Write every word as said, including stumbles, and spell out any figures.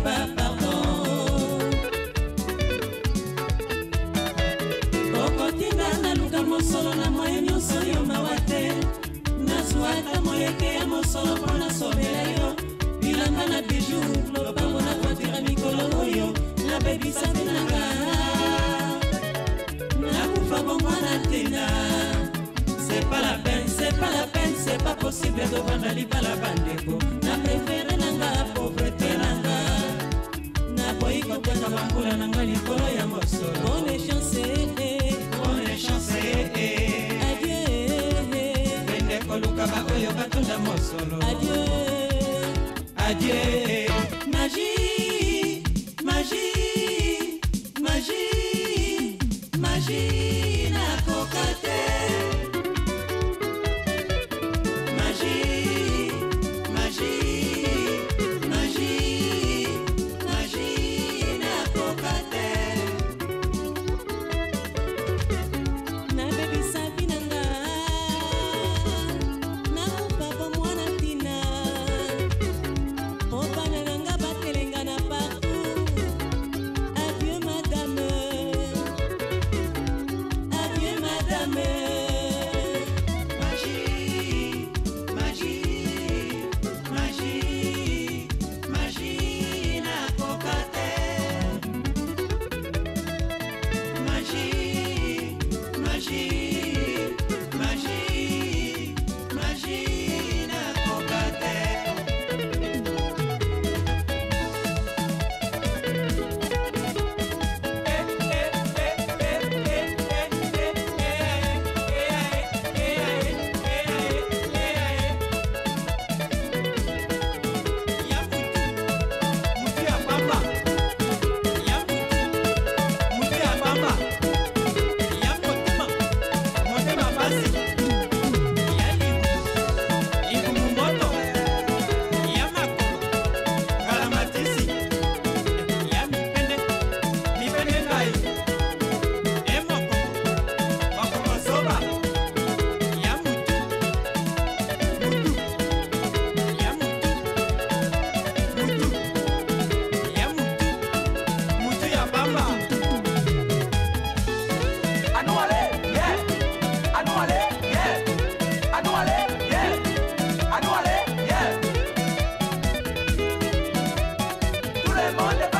pas pardon. Okotinga naluka mosolo na moyo nyonso yo mawa te. Nazwaka moyeke ya mosolo mpona sobela yo. Bilanga na biju lopango na kwatira mikolo oyo. Nabebisa mpe nanga nakufa bomwana tena. C'est pas la peine, c'est pas la peine, c'est pas possible de vendre libala bandeko. Na préféré nanga pauvreté nanga. Na boyi koteka bambula nanga likolo ya mosolo. Bonne chance, bonne chance. Adieu. Bende koluka ba oyo batunda mosolo. Adieu. Adieu. Magie, magie, magie, magie na kokate. Monde